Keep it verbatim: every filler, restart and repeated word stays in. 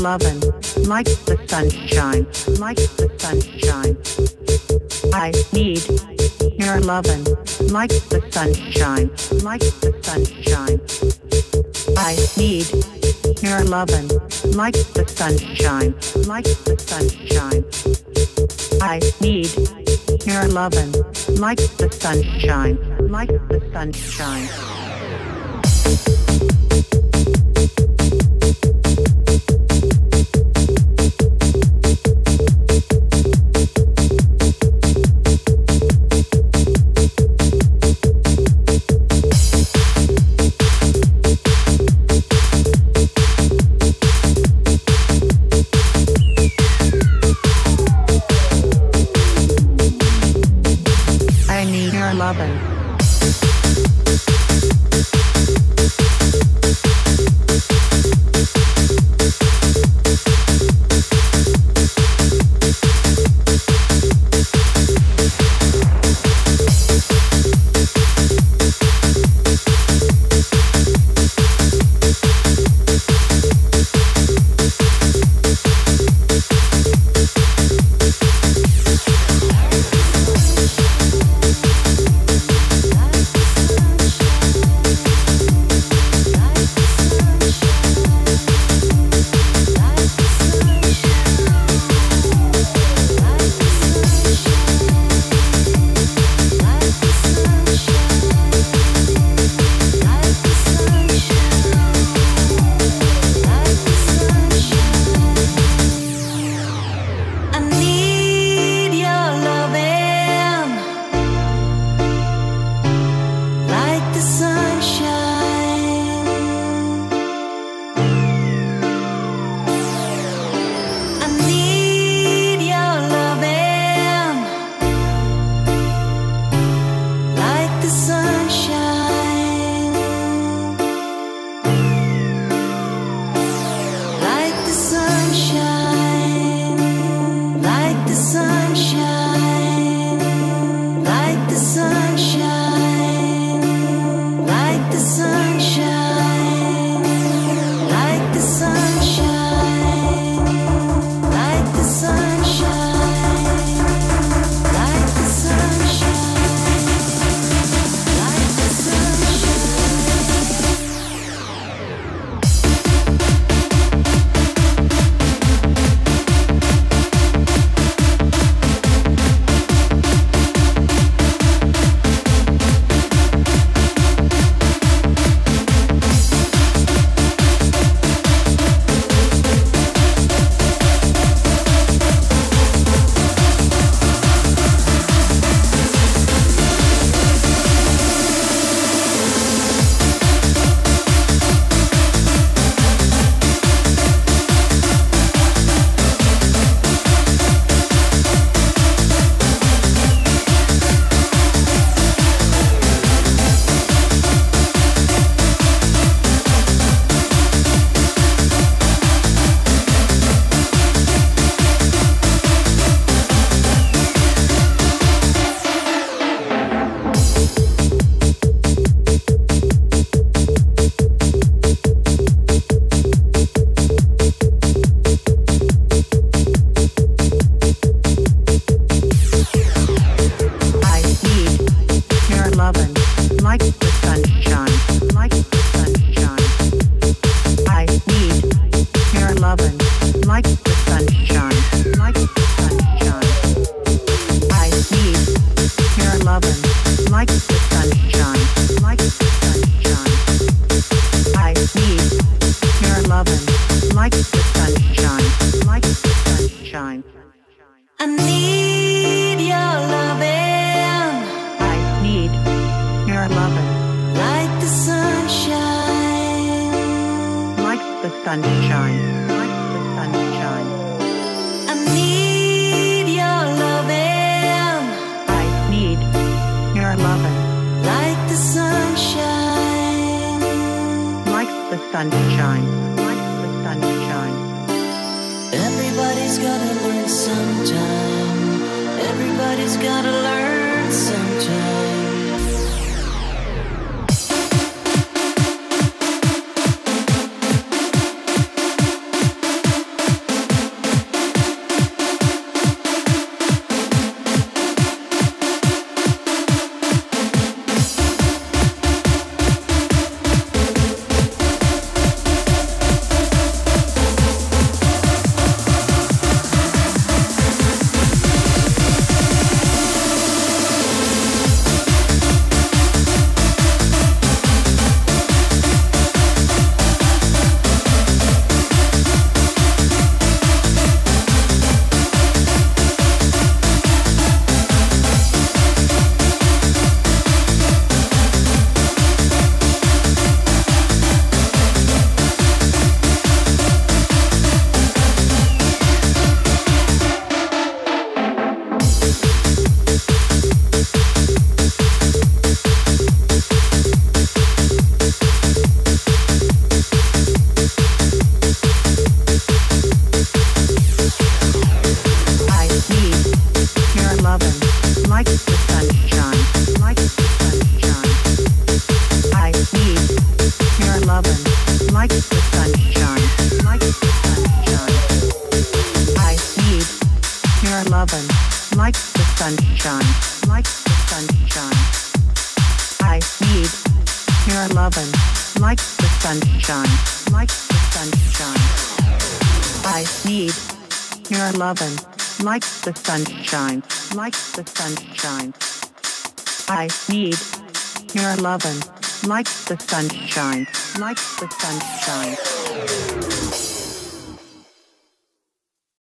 lovin', like the sunshine, like the sunshine. I need your lovin', like the sunshine, like the sunshine. I need your lovin', like the sunshine, like the sunshine. I need your lovin', like the sunshine, like the sunshine. Lovin'. Sunshine, like the sunshine. I need your loving. I need your loving. Like the sunshine. Like the sunshine, like the sunshine. Everybody's gotta learn sometime. Everybody's gotta learn sometime. sunshine, like the sunshine. I need your lovin', like the sunshine, like the sunshine. I need your lovin', like the sunshine, like the sunshine. I need your lovin', like the sunshine, like the sunshine.